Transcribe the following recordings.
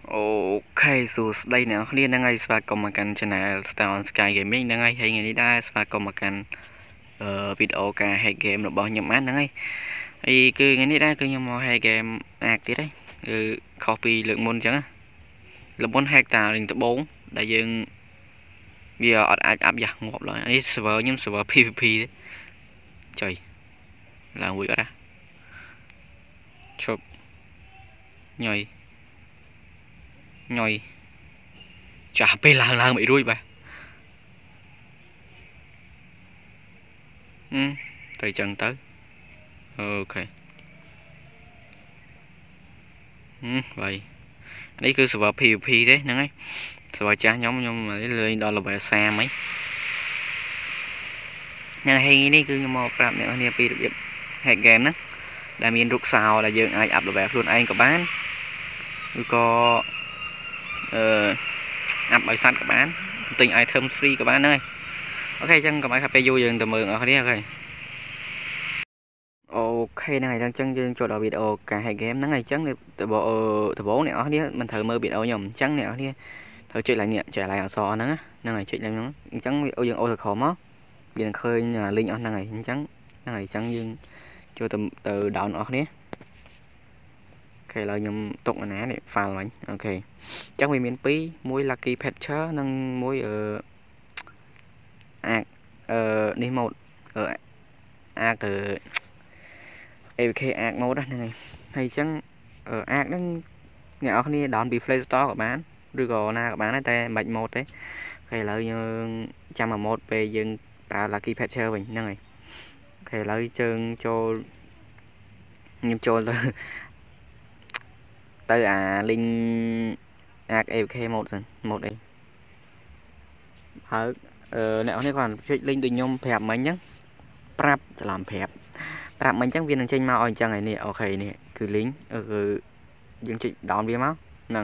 អូខេសួស្តីអ្នកនរគ្នាហ្នឹងហើយស្វាគមន៍មកកាន់ Channel Star on Sky Gaming ហ្នឹងហើយថ្ងៃនេះដែរស្វាគមន៍មកកាន់វីដេអូការ hack game របស់ខ្ញុំបានហ្នឹងហើយហើយគឺថ្ងៃនេះដែរគឺខ្ញុំមក hack game អាកទៀតហើយគឺខុសពីលើកមុនអញ្ចឹងលើកមុន hack តាលេងដបងដែលយើងវាអត់អាចអាប់យ៉ាស់ងាប់ឡើយនេះ server ខ្ញុំ server PVP ទេចុយឡើងមួយអត់ឈប់ញយចាស់ពេលឡើងមិនរួចបាទទៅអញ្ចឹងទៅអូខេvậy នេះគឺ server PVP ទេហ្នឹងហើយ server ចាស់ខ្ញុំលេងដល់ level 30ហ្មងថ្ងៃនេះគឺខ្ញុំមកប្រាប់អ្នកនរគ្នាពីរបៀប hack game ណាដែលមានរូបសោដែលយើងអាច up level ខ្លួនឯងក៏បានឬក៏up ឲ្យសัตว์ក៏បានទិញ item free ក៏បានហ្នឹងហើយអូខេអញ្ចឹងកុំឲ្យខាត់ពេលយូរយើងទៅមើលអ្នកនរគ្នាអូខេហ្នឹងហើយអញ្ចឹងយើងចូលដល់វីដេអូការ hack game ហ្នឹងហើយអញ្ចឹងដំបូងអ្នកនរគ្នាមិនត្រូវមើលវីដេអូខ្ញុំអញ្ចឹងអ្នកនរគ្នាត្រូវចុច like នេះចុច like អក្សរហ្នឹងហើយចុច like ហ្នឹងអញ្ចឹងយើងអូសខមមកវានឹងឃើញ link អស់ហ្នឹងហើយអញ្ចឹងយើងចូលទៅ down អស់គ្នាអូខេឥឡូវខ្ញុំទុកណានេះ file វិញអូខេអញ្ចឹងវាមាន2មួយ lucky patcher និងមួយនេះ mode AVK Arc mode ហ្នឹងហើយអញ្ចឹងArc ហ្នឹងអ្នកនរគ្នា down ពី Play Store ក៏បានឬក៏ណាក៏បានដែរតែមិនបាច់ mode ទេអូខេឥឡូវយើងចាំមក mode ពេលយើងប្រើ lucky patcher វិញហ្នឹងហើយអូខេឥឡូវយើងចូលខ្ញុំចូលទៅអា link Arc AVK mode សិន mode អីហើយអ្នកនរគ្នាគាត់ចុច link ដូចខ្ញុំប្រាប់មិញអញ្ចឹងប្រាប់ច្រឡំប្រាប់មិញអញ្ចឹងវានឹងចេញមកឲ្យអញ្ចឹងហើយនេះអូខេនេះគឺ link គឺយើងចុច down វាមកហ្នឹង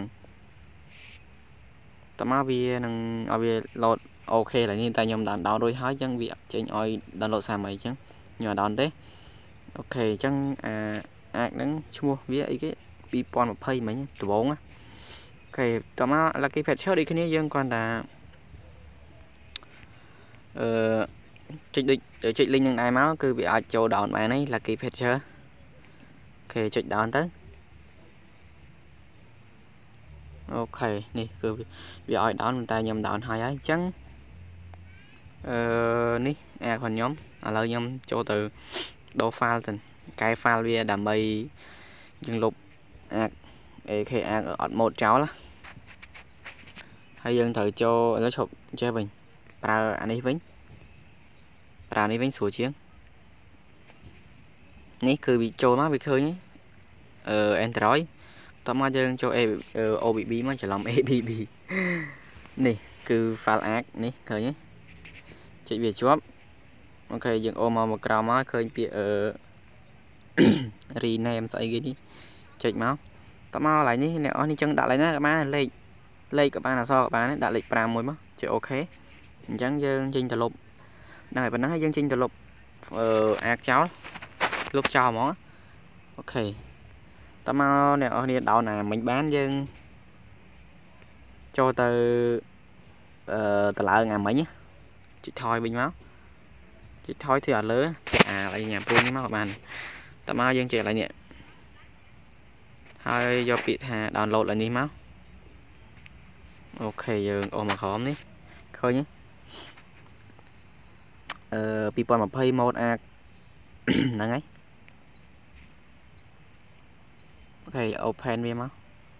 តមកវានឹងឲ្យវា load អូខេឡើយនេះតែខ្ញុំdown រួចហើយអញ្ចឹងវាចេញឲ្យ download សាមីអញ្ចឹងខ្ញុំអត់ down ទេអូខេអញ្ចឹងអាចហ្នឹងឈ្មោះវាអីគេ2020មិញដំបូងអូខេតមក lucky patcher ដូចគ្នាយើងគ្រាន់តែចុចចុច link នឹងដែរមកគឺវាអាចចូល down បានហើយ lucky patcher អូខេចុច down ទៅអូខេនេះគឺវាឲ្យ down តែខ្ញុំ down ហើយអញ្ចឹងនេះអារបស់ខ្ញុំឥឡូវខ្ញុំចូលទៅដូរ file ទៅកែ file វាដើម្បីយើងលុបAK Arc អត់ mode ចោលហើយយើងត្រូវចូលឥឡូវឈប់ចេះវិញប្រើអានេះវិញស្រួលជាងនេះគឺវាចូលមកវាឃើញAndroid តោះមកយើងចូល OBB មកច្រឡំ ABB នេះគឺ file arc នេះឃើញទេចុចវាជាប់អូខេយើងអូមកក្រោមមកឃើញពាក្យrename ស្អីគេនេះចុចមកតោះមកកន្លែងនេះអ្នកអស់នេះចឹងដាក់លេខណាក៏បានលេខក៏បានអក្សរក៏បានដាក់លេខ5មួយមកចុចអូខេអញ្ចឹងយើងចេញទៅលុបហ្នឹងហើយប៉ុណ្ណឹងហើយយើងចេញទៅលុបarc ចោលលុបចោលហ្មងអូខេតមកអ្នកនរគ្នាដោនណាមិញបានយើងចូលទៅតឡើងអាមិញជិះថយវិញមកជិះថយធ្វើឲ្យលើអាកន្លែងញ៉ាំពូននេះមកក៏បានតមកយើងចេះកន្លែងនេះហើយយកពាក្យថា download ឡើងនេះមកអូខេយើងអូមកក្រោមនេះឃើញទេ2020 mode arc ហ្នឹងហើយអូខេ open វាមក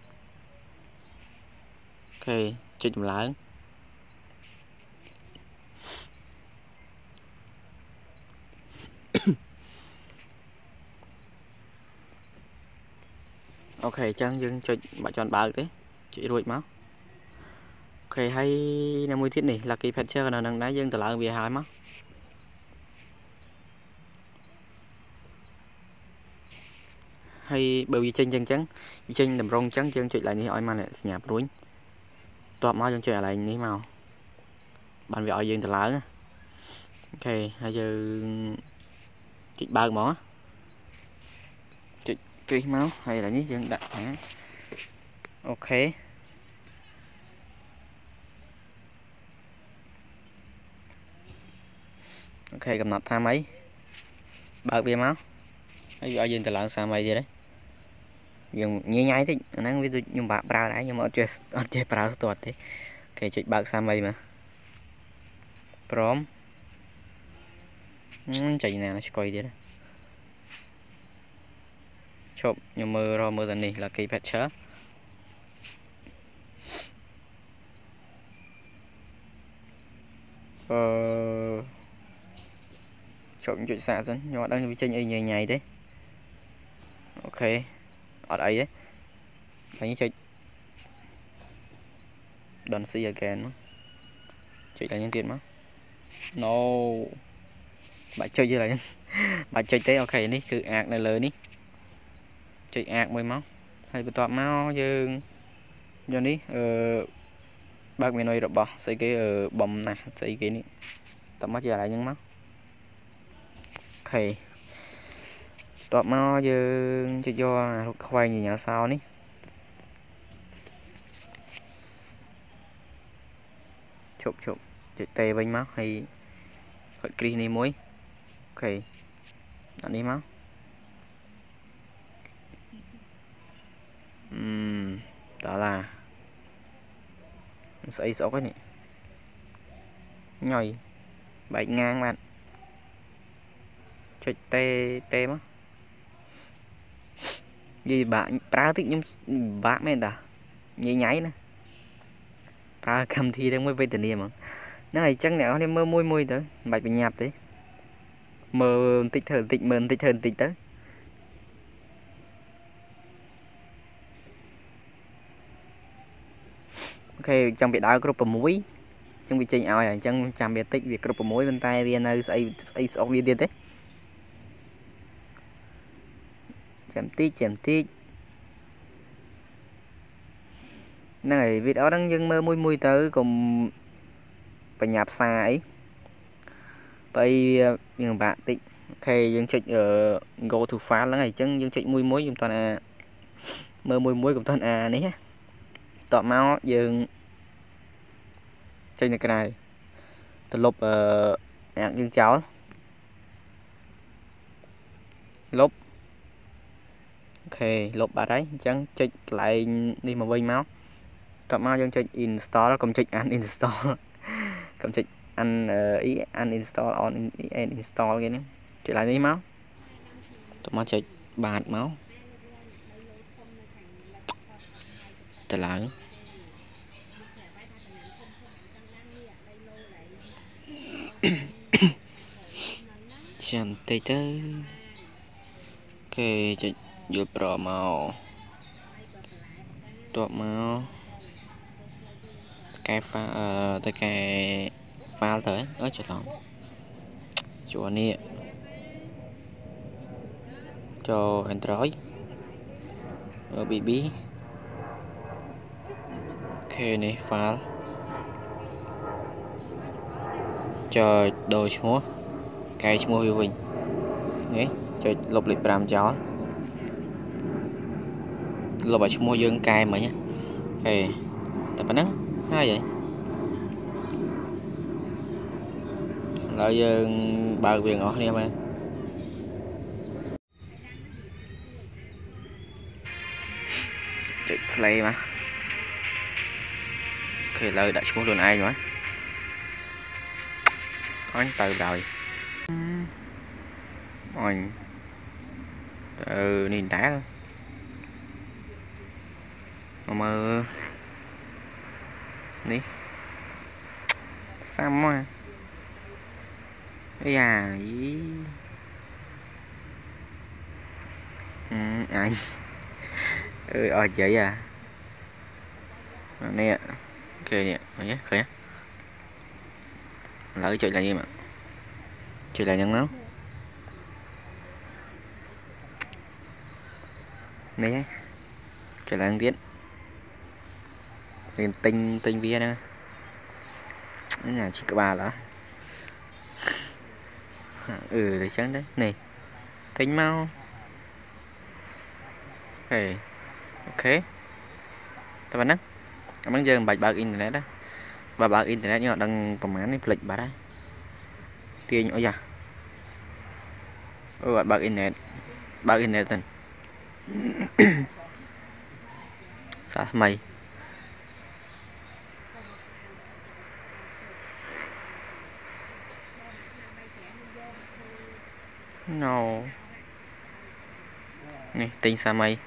អូខេចុចចម្លើងអូខេអញ្ចឹងយើងចុចបាច់ចន់បើកទេចុចរួចមកអូខេហើយនៅមួយទៀតនេះ lucky patcher ក៏នៅនឹងដែរយើងទៅឡើងវាហើយមកហើយបើវាចេញអញ្ចឹងវាចេញតម្រងអញ្ចឹងយើងចុចឡើងនេះឲ្យមកសញ្ញាព្រួញតបមកយើងចុចកន្លែងនេះមកបានវាឲ្យយើងទៅឡើងអូខេហើយយើងចុចបើកមកចុចគ្រីសមកហើយកន្លែងនេះយើងដាក់ថាអូខេ cầm nọt xa mấy bạc bia máu ấy ở dân từ lợn xa mấy vậy đấy dùng nhẹ nhảy thích năng ví dụ nhưng bạc brao đấy nhưng mà ở chơi brao tuột thế cái chuyện bạc xa mấy mà prom chạy nào nó coi đi đấy chụp nhưng mơ ro mơ dần này là cây patcher chụp chuyện xa dẫn nhưng mà đang bị tranh ấy nhảy nhảy thế ok ở đây đấy đánh chơi don't see again chị là nhân tiền mà no bạn chơi như là bạn chơi thế ok ní cứ ạc này lời ní chơi ạc mười máu hay bị tọa máu dương cho ní bác mình nói rồi bỏ xây cái bầm này xây cái ní tọa máu trở lại những máu ok tọa máu dương cho khoai gì nhỏ sau ní chụp chạy tê bên máu hay phải kri này muối ok đặt đi máu đó là xây số cái này nhồi 7 ngang bạn chạy tê tê má gì bạn pra thích nhưng bạn mẹ đã nháy nè pra cầm thi đang mới về tình yêu mà nó này chắc nẻo nên mơ môi tới bạch bị nhạt đấy mơ tích hơn tích tới ok trong việc đó group muối trong việc trình ao ở trong chạm biệt tích việc group muối bên tay viên nơi xây viên tiền đấy chém tít này video đang dưng mơ môi tới cùng phải nhạp xa ấy bây nhưng bạn tích ok dân chạy ở go to phá là ngày chân dân chạy muối chúng ta là mơ muối của toàn đấy tọa máu dương trên cái này từ lục dương cháu lục ok lục bà đấy chẳng chạy lại đi mà vây máu tọa máu dân chạy install cầm chạy uninstall cầm chạy ý uninstall on install cái này chạy lại đi máu tọa máu chạy bạt máu trở lại chạm tay tới ok chạy vừa pro màu tọa máu cái pha tới cái pha tới ở chỗ lòng chỗ này cho Android ở BB ok này pha cho đồ chúa cái chúa hiệu hình đấy cho lục lịch làm chó lục bà chúa dương cài mà nhá ok tập bắn nắng hai vậy lợi dương ba quyền ngọt đi em ơi chạy play mà ok lợi đã chúa luôn ai nữa anh từ rồi mình từ nền đá mà đi sao mà cái gì anh chị à nè ok nè nhé khỏe lỡ chơi là gì mà chơi là nhân máu nè chơi là ăn tiết tinh viên nữa nhà chỉ có bà là để trắng đấy này tinh mau ok các bạn các bạn giờ bạch bạc internet đó và bạc internet nhưng mà đang còn mán lịch bà đấy tiền ôi da bạc internet tên sao mày no nè tinh sao mày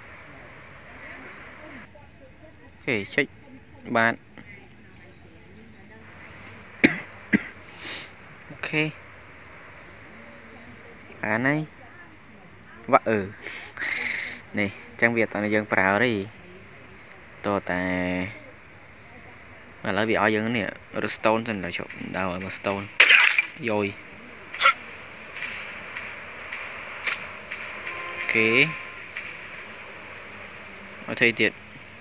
okay check bạn ok bạn này vợ nè trang Việt toàn là dân prao đấy to tại mà lấy bị ai dân nè stone thành là chụp đào mà stone rồi ok ở đây tiệt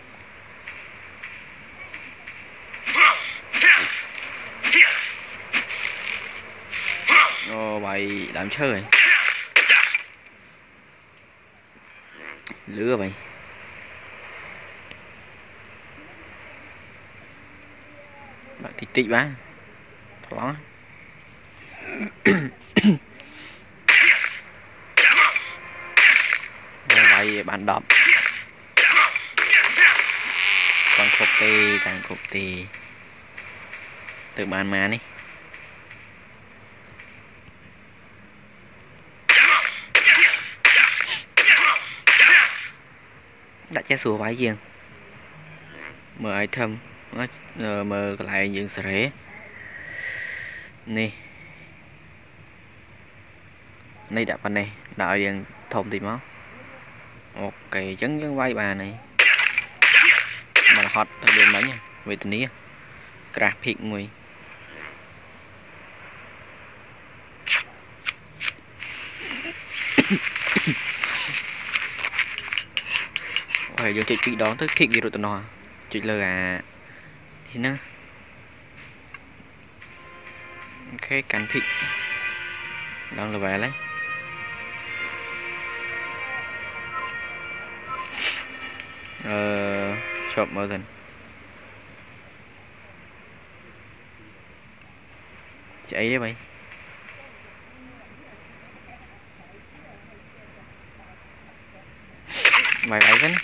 bài làm chơi lứa vậy bạn tích tích quá đó vậy bạn đọc còn cục tì từ bàn mà đi đã che sủa vái riêng mở item mở lại những sợi nè đây đặt bên này đợi điện thông thì máu ok chấn vai bà này mà hot đường mấy nha về tình ý graphic mùi phải giờ chị bị đó tới thiệt gì rồi tụi nó chị lừa à thì nó ok cảnh thị đang là về lấy shop mở dần chị ấy đấy mày mày ấy vẫn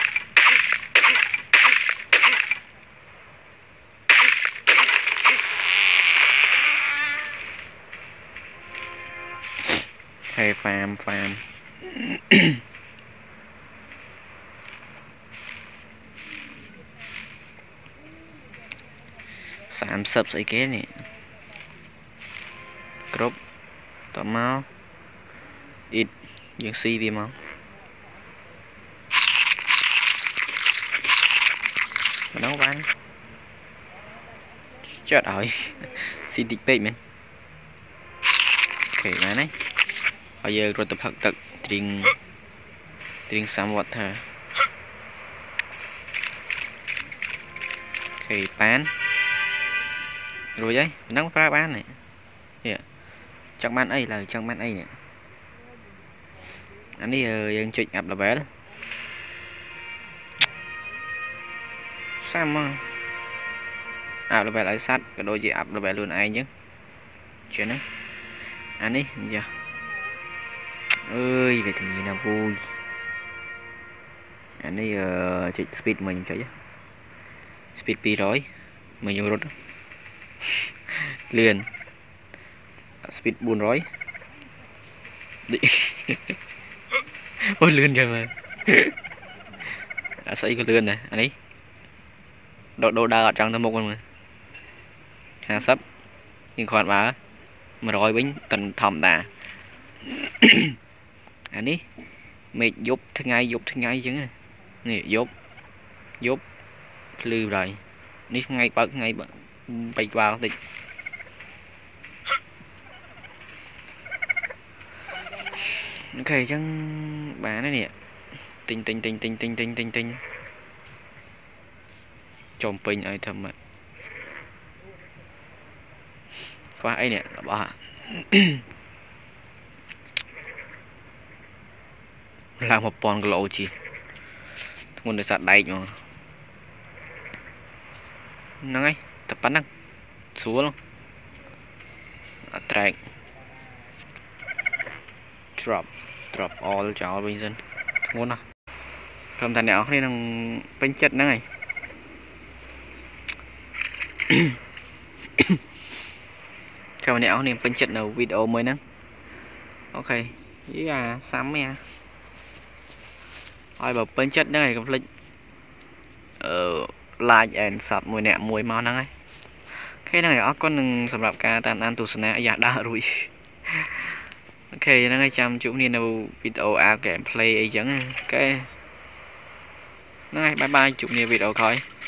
hay farm 30 ស្អីគេនេះគ្រប់តមកអ៊ីតយើងស៊ីវាមកម្ដងបានចត់ឲ្យស៊ីតិចពេកមែនអូខេបានហើយហើយយើងរត់ទៅផឹកទឹកត្រៀង3វត្តថាអូខេបានរួចហើយមិនដឹងប្រើបាននេះចង់បានអីឡើយចង់បានអីនេះអានេះយើងចុច up level សាំមក up level ឲ្យសัตว์ក៏ដូចជា up level ខ្លួនឯងអញ្ចឹងចឹងណាអានេះយ៉ាអើយវេទនាណាvuiអានេះចុច speed mìnhចុច speed 200mìnhរត់លឿន speed 400អូលឿនចឹងមើលអាស្អីក៏លឿនដែរអានេះដូរដើរអត់ចង់ទៅមុខមើល50យើងគាត់បើ100វិញតធម្មតាអានេះមេឃយប់ថ្ងៃអញ្ចឹងនេះយប់ភ្លឺហើយនេះថ្ងៃបើកថ្ងៃបែកក្បាលតិចអូខេអញ្ចឹងបានហើយនេះទិញចំពេញឲ្យធម្មខ្វះអីនេះរបស់ឡើង 1000 គីឡូជីធ្ងន់ដោយសារដែកហ្មងហ្នឹងហើយតែប៉ុណ្ណឹងស្រួលអត់ត្រែក drop all cho all reason muốn nào cầm thành nẻo đây là bên chất nữa này cầm nẻo này bên chất nào video mới nè ok với sắm nha ai bảo bên chất nữa này cầm lịch like and sub mùi nẹ mùi màu nắng ấy cái này có nâng sầm lập cả tàn an tù sân dạ đa rồi ok nó ngay chăm chút nên đâu video gameplay ấy chẳng cái nó ngay bye bye chụp nhiều video coi